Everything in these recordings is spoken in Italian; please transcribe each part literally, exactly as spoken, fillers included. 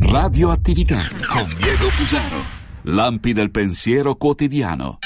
Radioattività con Diego Fusaro. Lampi del pensiero quotidiano.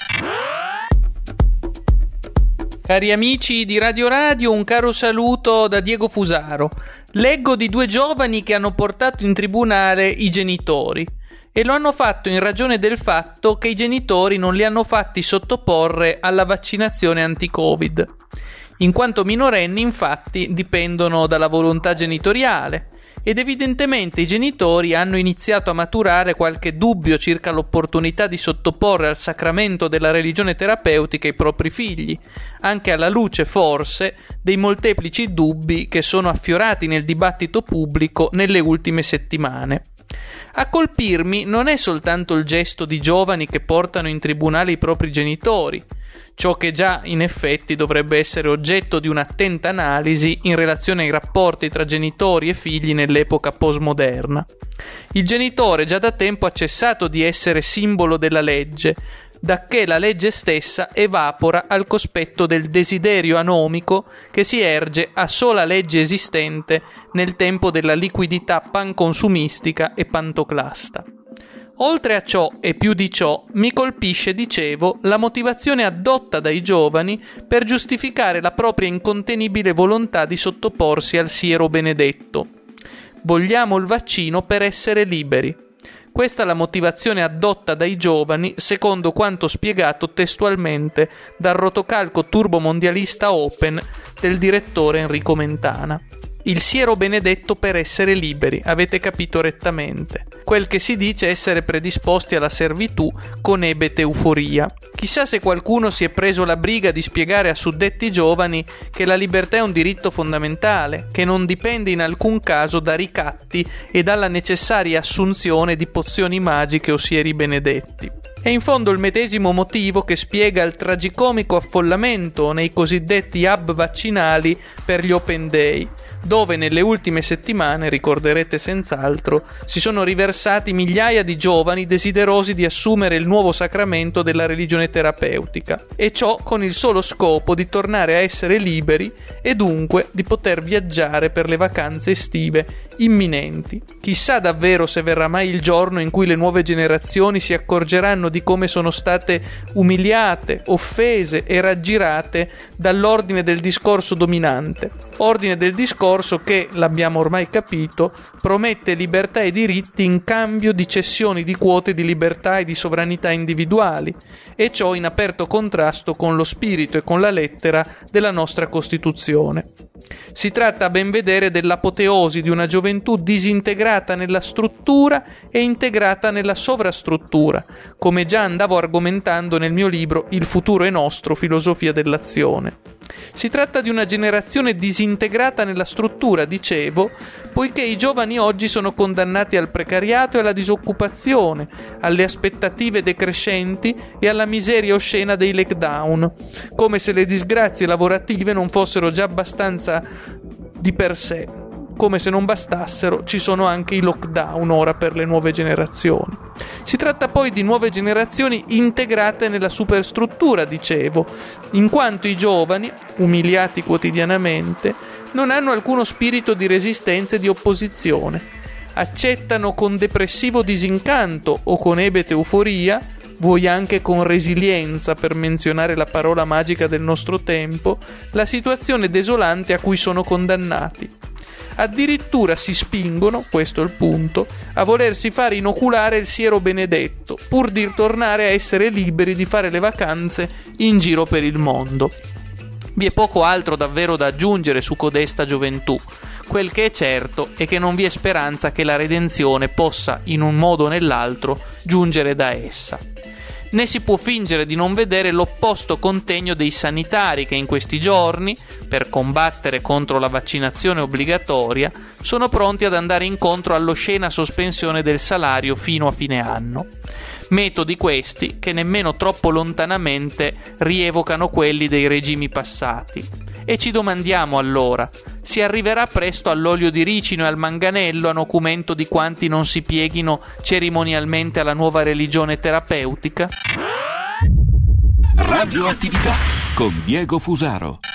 Cari amici di Radio Radio, un caro saluto da Diego Fusaro. Leggo di due giovani che hanno portato in tribunale i genitori e lo hanno fatto in ragione del fatto che i genitori non li hanno fatti sottoporre alla vaccinazione anti-Covid. In quanto minorenni, infatti, dipendono dalla volontà genitoriale ed evidentemente i genitori hanno iniziato a maturare qualche dubbio circa l'opportunità di sottoporre al sacramento della religione terapeutica i propri figli, anche alla luce, forse, dei molteplici dubbi che sono affiorati nel dibattito pubblico nelle ultime settimane. A colpirmi non è soltanto il gesto di giovani che portano in tribunale i propri genitori, ciò che già in effetti dovrebbe essere oggetto di un'attenta analisi in relazione ai rapporti tra genitori e figli nell'epoca postmoderna. Il genitore già da tempo ha cessato di essere simbolo della legge, dacché la legge stessa evapora al cospetto del desiderio anomico che si erge a sola legge esistente nel tempo della liquidità panconsumistica e pantoclasta. Oltre a ciò e più di ciò, mi colpisce, dicevo, la motivazione addotta dai giovani per giustificare la propria incontenibile volontà di sottoporsi al siero benedetto. Vogliamo il vaccino per essere liberi. Questa è la motivazione addotta dai giovani, secondo quanto spiegato testualmente dal rotocalco turbomondialista Open del direttore Enrico Mentana. Il siero benedetto per essere liberi, avete capito rettamente. Quel che si dice essere predisposti alla servitù con ebete euforia. Chissà se qualcuno si è preso la briga di spiegare a suddetti giovani che la libertà è un diritto fondamentale, che non dipende in alcun caso da ricatti e dalla necessaria assunzione di pozioni magiche o sieri benedetti. È in fondo il medesimo motivo che spiega il tragicomico affollamento nei cosiddetti hub vaccinali per gli Open Day, dove nelle ultime settimane, ricorderete senz'altro, si sono riversati migliaia di giovani desiderosi di assumere il nuovo sacramento della religione terapeutica, e ciò con il solo scopo di tornare a essere liberi e dunque di poter viaggiare per le vacanze estive imminenti. Chissà davvero se verrà mai il giorno in cui le nuove generazioni si accorgeranno di come sono state umiliate, offese e raggirate dall'ordine del discorso dominante. Ordine del discorso che, l'abbiamo ormai capito, promette libertà e diritti in cambio di cessioni di quote di libertà e di sovranità individuali, e ciò in aperto contrasto con lo spirito e con la lettera della nostra Costituzione. Si tratta a ben vedere dell'apoteosi di una gioventù disintegrata nella struttura e integrata nella sovrastruttura, come già andavo argomentando nel mio libro Il futuro è nostro, filosofia dell'azione. Si tratta di una generazione disintegrata nella struttura, dicevo, poiché i giovani oggi sono condannati al precariato e alla disoccupazione, alle aspettative decrescenti e alla miseria oscena dei lockdown, come se le disgrazie lavorative non fossero già abbastanza di per sé. Come se non bastassero, ci sono anche i lockdown ora per le nuove generazioni. Si tratta poi di nuove generazioni integrate nella superstruttura, dicevo, in quanto i giovani, umiliati quotidianamente, non hanno alcuno spirito di resistenza e di opposizione. Accettano con depressivo disincanto o con ebete euforia, vuoi anche con resilienza, per menzionare la parola magica del nostro tempo, la situazione desolante a cui sono condannati. Addirittura si spingono, questo è il punto, a volersi fare inoculare il siero benedetto, pur di tornare a essere liberi di fare le vacanze in giro per il mondo. Vi è poco altro davvero da aggiungere su codesta gioventù. Quel che è certo è che non vi è speranza che la redenzione possa, in un modo o nell'altro, giungere da essa. Né si può fingere di non vedere l'opposto contegno dei sanitari che in questi giorni, per combattere contro la vaccinazione obbligatoria, sono pronti ad andare incontro all'oscena sospensione del salario fino a fine anno. Metodi questi che nemmeno troppo lontanamente rievocano quelli dei regimi passati. E ci domandiamo allora, si arriverà presto all'olio di ricino e al manganello a nocumento di quanti non si pieghino cerimonialmente alla nuova religione terapeutica? Radioattività con Diego Fusaro.